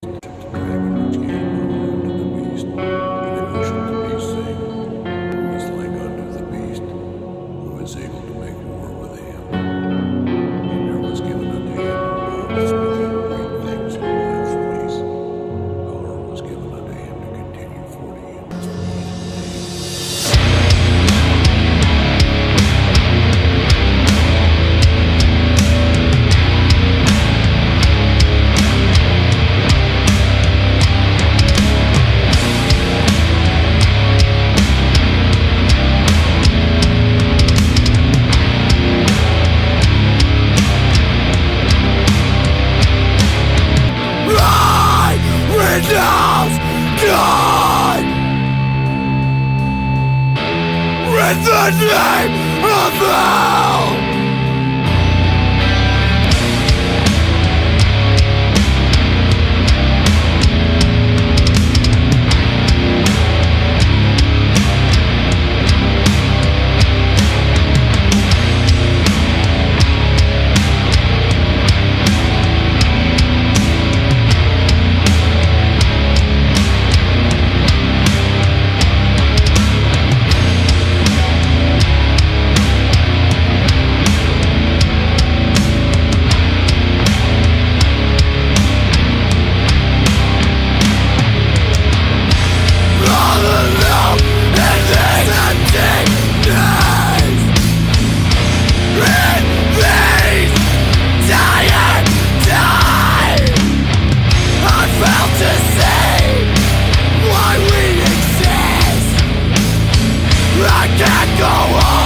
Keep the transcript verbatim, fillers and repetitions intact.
dragon which gave power to the beast, and they worshiped the beast, saying, "Who is like unto the beast, who is able to make war with him?" And there was given unto him a mouth speaking great things and blasphemies. Power was given unto him to continue forty years with him. Windows God with the name of hell. I can't go on.